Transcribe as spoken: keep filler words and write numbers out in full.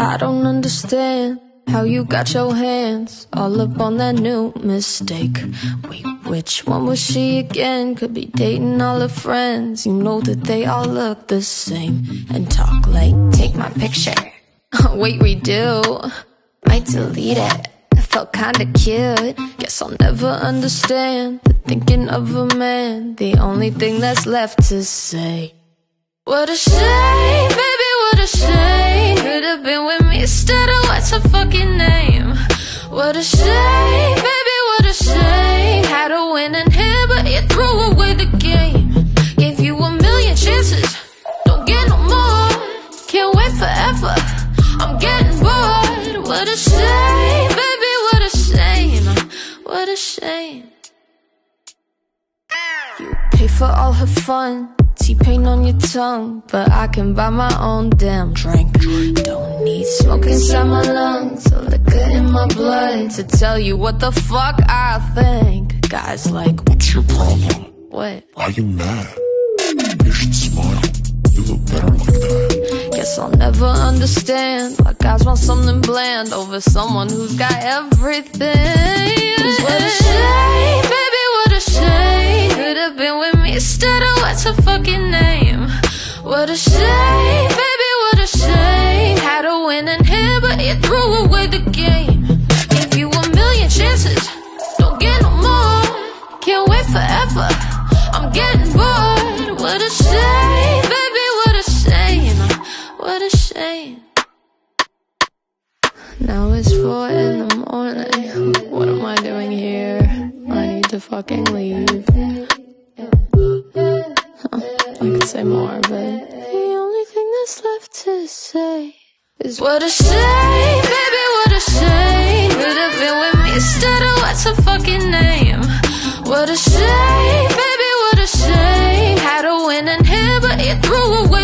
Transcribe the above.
I don't understand how you got your hands all up on that new mistake. Wait, which one was she again? Could be dating all her friends. You know that they all look the same and talk like, take my picture. Wait, redo. Might delete it. It felt kinda cute. Guess I'll never understand the thinking of a man. The only thing that's left to say. What a shame, baby, what a shame. Could've been with me instead of what's her fucking name. What a shame, baby, what a shame. Had a win in here, but you threw away the game. Gave you a million chances, don't get no more. Can't wait forever, I'm getting bored. What a shame, baby, what a shame. What a shame. You pay for all her fun, T-pain on your tongue, but I can buy my own damn drink. Don't need smoke inside my lungs or liquor in my blood to tell you what the fuck I think. Guys like, what's your problem? What? Why you mad? You should smile, you look better like that. Guess I'll never understand why guys want something bland over someone who's got everything. Cause what a shame, baby, what a shame. Could've been with me instead of what's her fucking name. What a shame, baby, what a shame. Had a win in here, but you threw away the game. Gave you a million chances, don't get no more. Can't wait forever, I'm getting bored. What a shame, baby, what a shame. What a shame. Now it's four in the morning. What am I doing here? I need to fucking leave. Huh, I could say more, but the only thing that's left to say is what a shame, baby, what a shame. Could've been with me instead of what's her fucking name. What a shame, baby, what a shame. Had a win in here, but you threw away